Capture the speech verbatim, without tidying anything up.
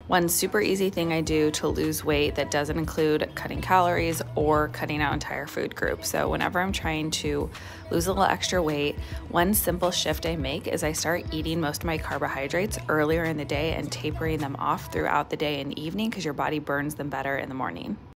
One super easy thing I do to lose weight that doesn't include cutting calories or cutting out entire food groups. So whenever I'm trying to lose a little extra weight, one simple shift I make is I start eating most of my carbohydrates earlier in the day and tapering them off throughout the day and evening because your body burns them better in the morning.